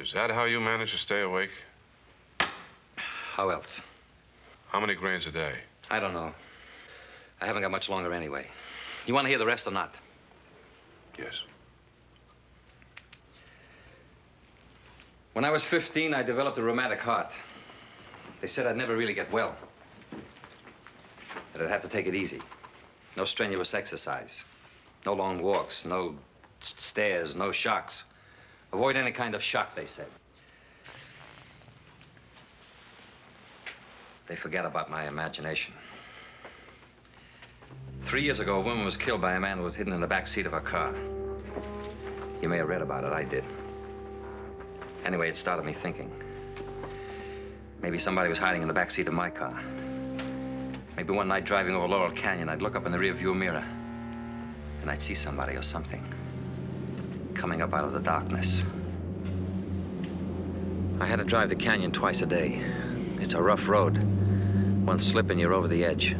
Is that how you manage to stay awake? How else? How many grains a day? I don't know. I haven't got much longer anyway. You want to hear the rest or not? Yes. When I was 15, I developed a rheumatic heart. They said I'd never really get well. That I'd have to take it easy. No strenuous exercise. No long walks, no stairs, no shocks. Avoid any kind of shock, they said. They forget about my imagination. 3 years ago, a woman was killed by a man who was hidden in the back seat of her car. You may have read about it. I did. Anyway, it started me thinking. Maybe somebody was hiding in the back seat of my car. Maybe one night driving over Laurel Canyon, I'd look up in the rearview mirror and I'd see somebody or something coming up out of the darkness. I had to drive the canyon twice a day. It's a rough road. One slip and you're over the edge.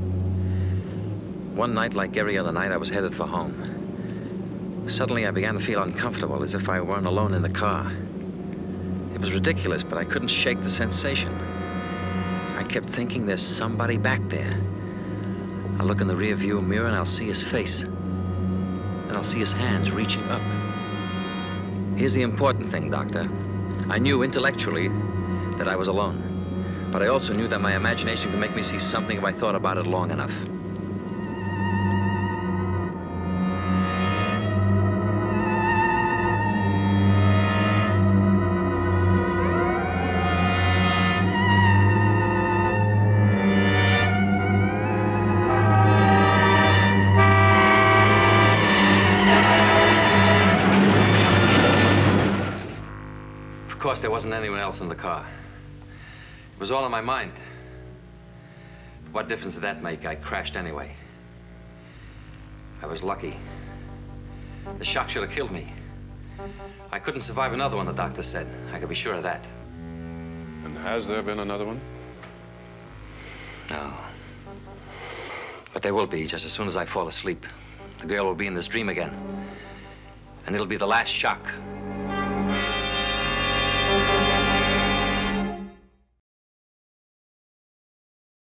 One night, like every other night, I was headed for home. Suddenly, I began to feel uncomfortable, as if I weren't alone in the car. It was ridiculous, but I couldn't shake the sensation. I kept thinking there's somebody back there. I'll look in the rearview mirror and I'll see his face. Then I'll see his hands reaching up. Here's the important thing, Doctor. I knew intellectually that I was alone. But I also knew that my imagination could make me see something if I thought about it long enough. Of course, there wasn't anyone else in the car. It was all in my mind. What difference did that make? I crashed anyway. I was lucky. The shock should have killed me. I couldn't survive another one, the doctor said. I could be sure of that. And has there been another one? No. But there will be, just as soon as I fall asleep. The girl will be in this dream again. And it'll be the last shock.